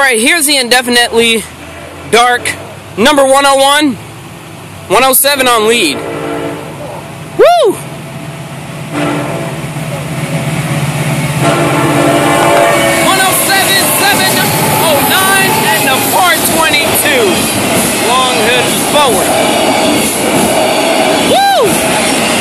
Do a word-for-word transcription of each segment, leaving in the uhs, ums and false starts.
Alright, here's the indefinitely dark number one oh one, one oh seven on lead. Woo! one oh seven, seven oh nine, and the four twenty-two. Long hood forward. Woo!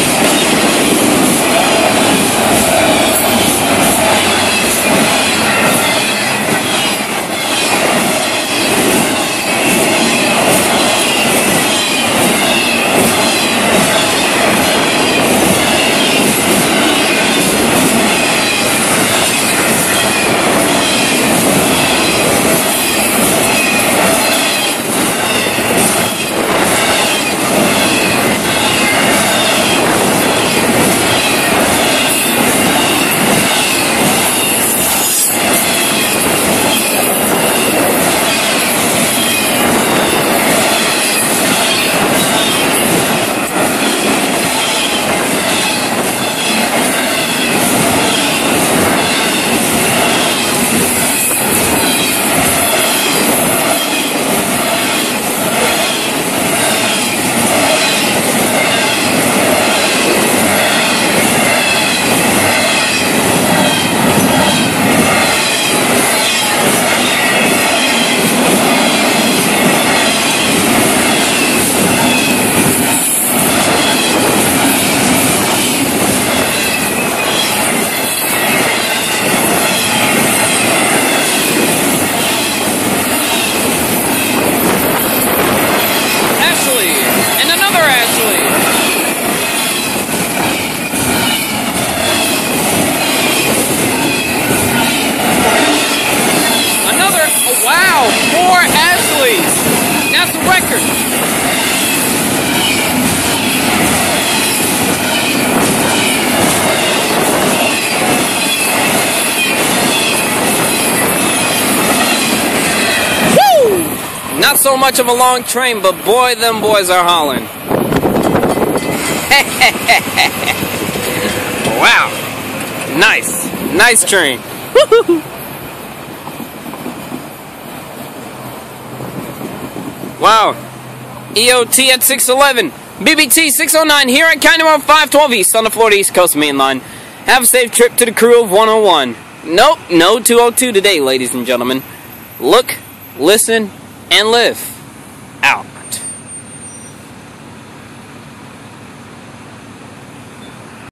That's the record. Woo! Not so much of a long train, but boy, them boys are hauling. Wow. Nice. Nice train. Wow. E O T at six eleven. B B T six oh nine here at County Road five twelve East on the Florida East Coast Main Line. Have a safe trip to the crew of one oh one. Nope, no two oh two today, ladies and gentlemen. Look, listen, and live.